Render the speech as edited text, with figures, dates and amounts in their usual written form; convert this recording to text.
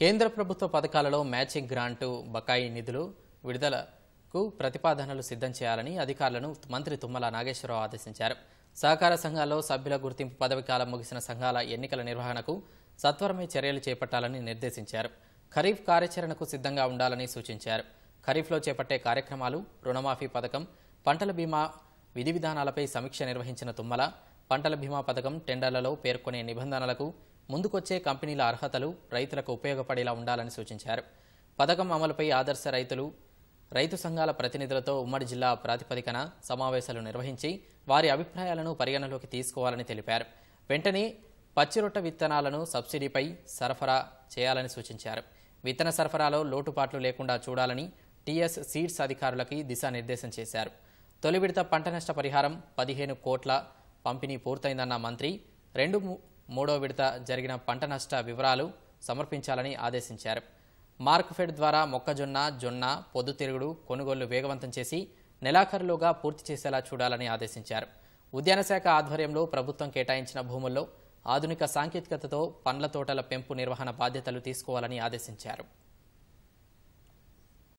కేంద్ర ప్రభుత్వ పథకాలలో మ్యాచింగ్ గ్రాంటు బకాయి నిధులు విడుదలకు ప్రతిపాదనలు సిద్ధం చేయాలని అధికారులను మంత్రి తుమ్మల నాగేశ్వరరావు ఆదేశించారు. సహకార సంఘాల్లో సభ్యుల గుర్తింపు పదవి కాలం ముగిసిన సంఘాల ఎన్నికల నిర్వహణకు సత్వరమే చర్యలు చేపట్టాలని నిర్దేశించారు. ఖరీఫ్ కార్యాచరణకు సిద్ధంగా ఉండాలని సూచించారు. ఖరీఫ్లో చేపట్టే కార్యక్రమాలు, రుణమాఫీ పథకం, పంటల బీమా విధి విధానాలపై సమీక్ష నిర్వహించిన తుమ్మల పంటల బీమా పథకం టెండర్లలో పేర్కొనే నిబంధనలకు ముందుకొచ్చే కంపెనీల అర్హతలు రైతులకు ఉపయోగపడేలా ఉండాలని సూచించారు. పథకం అమలుపై ఆదర్శ రైతు సంఘాల ప్రతినిధులతో ఉమ్మడి జిల్లా ప్రాతిపదికన సమావేశాలు నిర్వహించి వారి అభిప్రాయాలను పరిగణలోకి తీసుకోవాలని తెలిపారు. వెంటనే పచ్చిరొట్ట విత్తనాలను సబ్సిడీపై సరఫరా చేయాలని సూచించారు. విత్తన సరఫరాలో లోటుపాట్లు లేకుండా చూడాలని టీఎస్ సీడ్స్ అధికారులకి దిశానిర్దేశం చేశారు. తొలి విడత పంట నష్ట పరిహారం 15 కోట్ల పంపిణీ పూర్తయిందన్న మంత్రి 2-3వ విడత జరిగిన పంట నష్ట వివరాలు సమర్పించాలని ఆదేశించారు. మార్క్ఫెడ్ ద్వారా మొక్కజొన్న, జొన్న, పొద్దుతిరుగుడు కొనుగోళ్లు వేగవంతం చేసి నెలాఖరులోగా పూర్తి చేసేలా చూడాలని ఆదేశించారు. ఉద్యాన శాఖ ఆధ్వర్యంలో ప్రభుత్వం కేటాయించిన భూముల్లో ఆధునిక సాంకేతికతతో పండ్ల తోటల పెంపు నిర్వహణ బాధ్యతలు తీసుకోవాలని ఆదేశించారు.